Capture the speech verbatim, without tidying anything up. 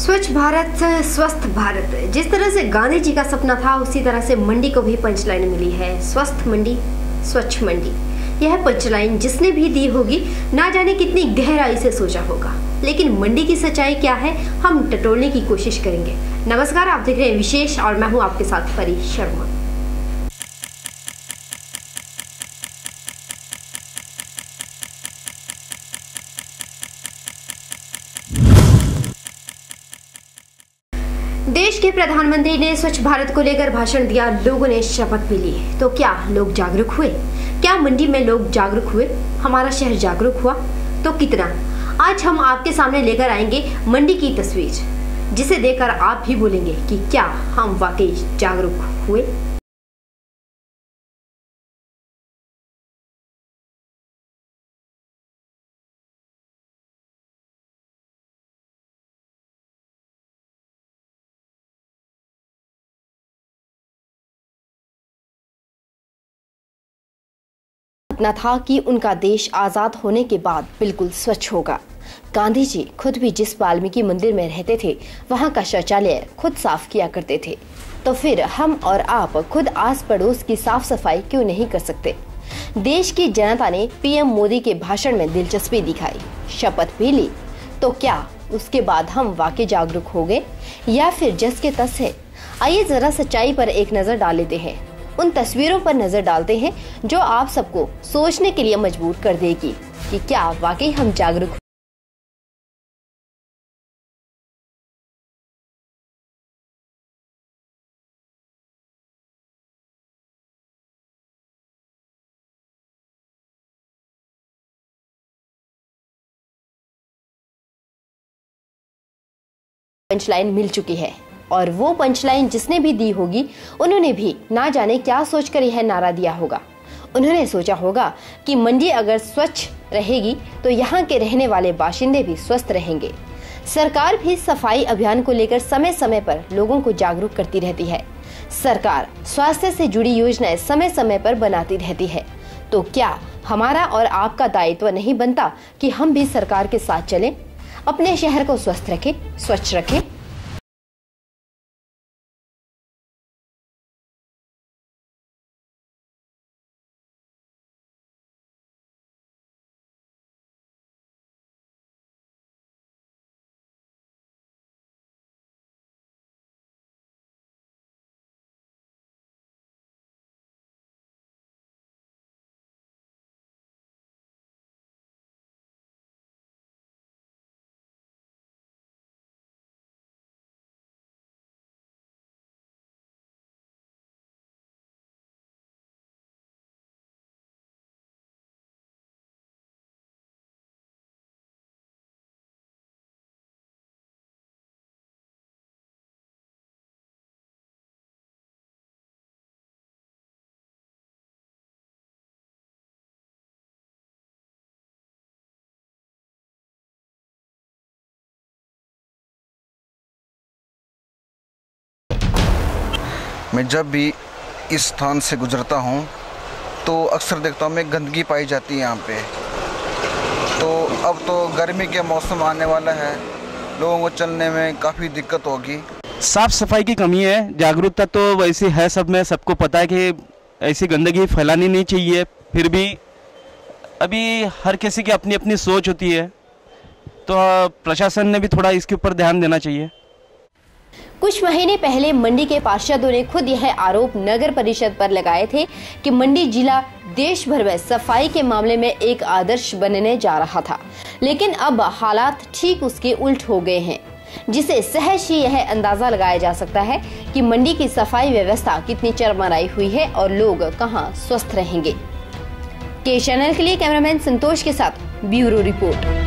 स्वच्छ भारत स्वस्थ भारत, जिस तरह से गांधी जी का सपना था उसी तरह से मंडी को भी पंचलाइन मिली है। स्वस्थ मंडी स्वच्छ मंडी, यह पंचलाइन जिसने भी दी होगी ना जाने कितनी गहराई से सोचा होगा, लेकिन मंडी की सच्चाई क्या है हम टटोलने की कोशिश करेंगे। नमस्कार, आप देख रहे हैं विशेष और मैं हूं आपके साथ परी शर्मा। देश के प्रधानमंत्री ने स्वच्छ भारत को लेकर भाषण दिया, लोगों ने शपथ भी ली। तो क्या लोग जागरूक हुए? क्या मंडी में लोग जागरूक हुए? हमारा शहर जागरूक हुआ तो कितना? आज हम आपके सामने लेकर आएंगे मंडी की तस्वीर, जिसे देखकर आप भी बोलेंगे कि क्या हम वाकई जागरूक हुए। सपना था कि उनका देश आजाद होने के बाद बिल्कुल स्वच्छ होगा। गांधी जी खुद भी जिस वाल्मीकि मंदिर में रहते थे वहां का शौचालय खुद साफ किया करते थे, तो फिर हम और आप खुद आस पड़ोस की साफ सफाई क्यों नहीं कर सकते? देश की जनता ने पीएम मोदी के भाषण में दिलचस्पी दिखाई, शपथ भी ली, तो क्या उसके बाद हम वाकई जागरूक हो गए या फिर जस के तस है? आइए जरा सच्चाई पर एक नजर डाल लेते हैं, उन तस्वीरों पर नजर डालते हैं जो आप सबको सोचने के लिए मजबूर कर देगी कि क्या वाकई हम जागरूक। पंचलाइन मिल चुकी है और वो पंचलाइन जिसने भी दी होगी उन्होंने भी ना जाने क्या सोचकर यह नारा दिया होगा। उन्होंने सोचा होगा कि मंडी अगर स्वच्छ रहेगी तो यहाँ के रहने वाले बाशिंदे भी स्वस्थ रहेंगे। सरकार भी सफाई अभियान को लेकर समय समय पर लोगों को जागरूक करती रहती है। सरकार स्वास्थ्य से जुड़ी योजनाएं समय समय पर बनाती रहती है। तो क्या हमारा और आपका दायित्व नहीं बनता कि हम भी सरकार के साथ चलें, अपने शहर को स्वस्थ रखें, स्वच्छ रखें? मैं जब भी इस स्थान से गुजरता हूँ तो अक्सर देखता हूँ मैं गंदगी पाई जाती है यहाँ पे। तो अब तो गर्मी के मौसम आने वाला है, लोगों को चलने में काफ़ी दिक्कत होगी। साफ सफाई की कमी है, जागरूकता तो वैसे है सब में, सबको पता है कि ऐसी गंदगी फैलानी नहीं चाहिए, फिर भी अभी हर किसी की अपनी अपनी सोच होती है, तो प्रशासन ने भी थोड़ा इसके ऊपर ध्यान देना चाहिए। कुछ महीने पहले मंडी के पार्षदों ने खुद यह आरोप नगर परिषद पर लगाए थे कि मंडी जिला देश भर में सफाई के मामले में एक आदर्श बनने जा रहा था, लेकिन अब हालात ठीक उसके उल्ट हो गए हैं, जिसे सहज ही यह अंदाजा लगाया जा सकता है कि मंडी की सफाई व्यवस्था कितनी चरमराई हुई है और लोग कहां स्वस्थ रहेंगे। के चैनल के लिए कैमरामैन संतोष के साथ ब्यूरो रिपोर्ट।